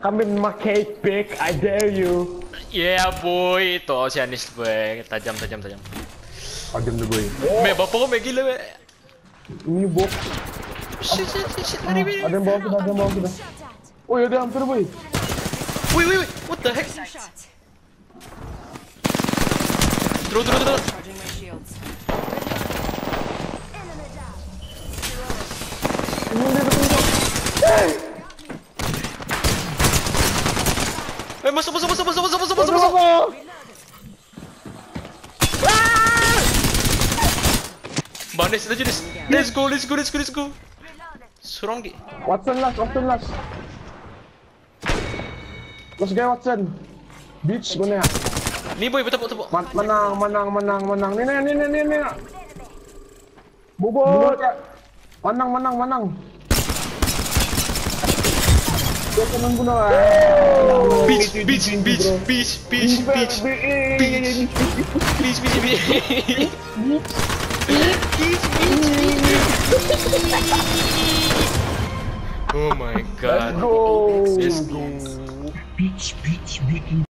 Come in my cake, pig. I dare you. Yeah boy, tu Oceanis boy. Tajam. Tajam tu boy. Mek berapa kau mek gila mek? Ini bok. Shit, lari mek. Ada yang bawa kita. Oh, ada hampir boy. Wait, what the heck? Throw. Charging my shields. Ini dia betul. Hey! Masuk. Banes aja Des. Let's go. Surong ki. Watson last. Let's go Watson. Beach guna. Ni boy bertepuk. Menang. Ni. Bubur. Menang. Dia kena guna. Beach. Oh my god. Let's go. Let's go. Beach.